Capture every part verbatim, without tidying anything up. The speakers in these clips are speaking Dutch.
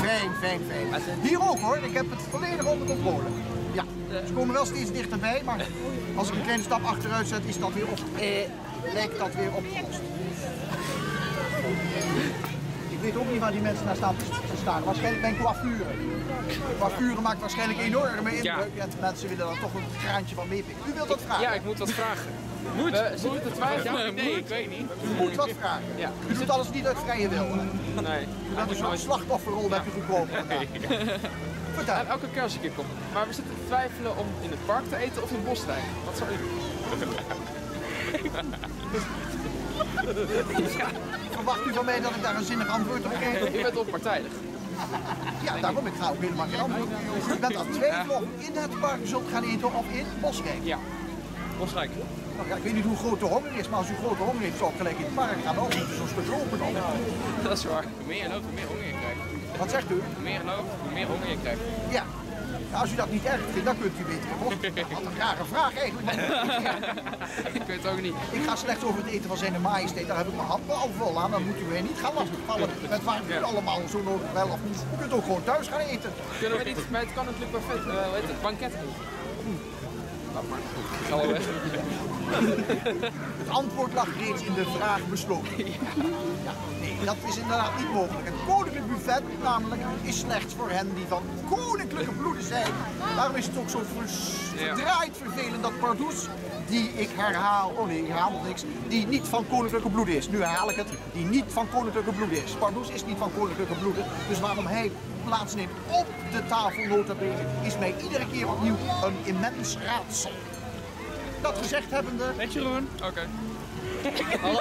Fijn, fijn, fijn. Hier ook hoor, ik heb het volledig onder controle. Ja, ze komen wel steeds dichterbij, maar als ik een kleine stap achteruit zet, is dat weer op, eh, lijkt dat weer opgelost. Ik weet ook niet waar die mensen naar staan te staan. Waarschijnlijk mijn coiffure. Coiffure maakt waarschijnlijk enorme indruk. Ja. En mensen willen dan toch een graantje van meepikken. U wilt dat vragen? Ja, ik moet wat vragen. Moet? We zitten te twijfelen? Ja, nee, ik weet niet. U moet wat vragen. Ja. U doet alles niet uit vrije wil. Nee. U bent een soort slachtofferrol dat je gekomen. Vertel. En elke keer als ik hier kom. Maar we zitten te twijfelen om in het park te eten of in het bos te rijden. Wat zou u doen? Ja. Verwacht u van mij dat ik daar een zinnig antwoord op geef? U bent onpartijdig. Ja, daarom ik ga ook helemaal geen antwoord. U bent aan het twijfelen of u in het park zult gaan eten of in Bosrijk. Ja, Bosrijk. Nou ja, ik weet niet hoe groot de honger is, maar als u grote honger heeft, zou ik gelijk in het park gaan. Dan moet u zo'n stuk lopen dan. Dat is waar. Hoe meer je loopt, hoe meer honger je krijgt. Wat zegt u? Hoe meer je loopt, hoe meer honger je krijgt. Ja. Nou, als u dat niet erg vindt, dan kunt u beter in Bos. Wat een rare vraag eigenlijk. Ik weet het ook niet. Ik ga slechts over het eten van zijn majesteit. Daar heb ik mijn hand al vol aan. Dan moet u mij niet gaan lastigvallen met waar u allemaal zo nodig wel of niet. U kunt ook gewoon thuis gaan eten. Kunnen we niet bij het Koninklijk Buffet, uh, hoe heet het, banket eten? Laat maar. Ik ga wel weg. Het antwoord lag reeds in de vraag besloten. Ja, nee, dat is inderdaad niet mogelijk. Het koninklijk buffet namelijk is slechts voor hen die van koninklijke bloeden zijn. Daarom is het ook zo verdraaid vervelend dat Pardoes, die ik herhaal, oh nee, ik herhaal nog niks, die niet van koninklijke bloeden is. Nu herhaal ik het, die niet van koninklijke bloeden is. Pardoes is niet van koninklijke bloeden, dus waarom hij plaatsneemt op de tafel nota bene, is mij iedere keer opnieuw een immens raadsel. Dat gezegd hebbende... Met Jeroen. Oké. Okay. Hallo?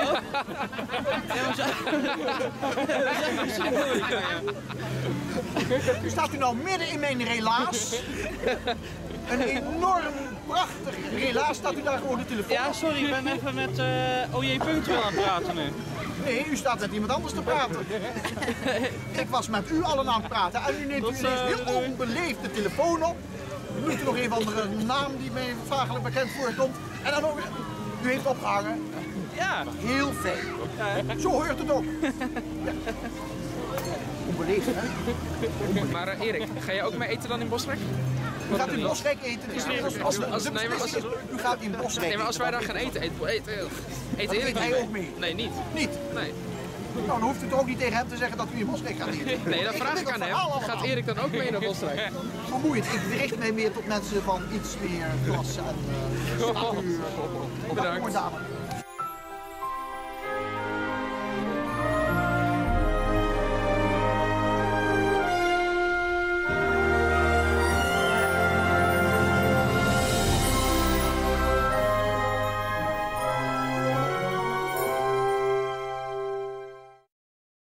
U staat u nou midden in mijn relaas. Een enorm prachtig relaas. Staat u daar gewoon de telefoon? Ja, sorry, ik ben even met uh, O J Punctueel aan het praten nu. Nee, u staat met iemand anders te praten. Ik was met u allen aan het praten en u neemt u ineens heel onbeleefd de telefoon op. U noemt u nog een of andere naam die mij vagelijk bekend voorkomt. En dan ook, u heeft opgehangen. Ja. Heel fijn. Ja. Zo hoort het ook. Ja. Onbeleefd, hè? Onbeleefd. Maar uh, Erik, ga je ook mee eten dan in Bosrijk? U gaat in Bosrijk eten. Het is ja, als, als, als, nee, maar als, u gaat in Bosrijk nee, maar als wij daar gaan eten, eten, eten, eten Erik hij ook mee? Nee, niet. Niet? Nee. Nou, dan hoeft u toch ook niet tegen hem te zeggen dat u in Bosrijk gaat eten. Nee, dat vraag ik aan hem. Gaat Erik dan ook mee naar Bosrijk? Vermoeiend. Ik richt mij meer tot mensen van iets meer klasse en uh, statuur. Bedankt.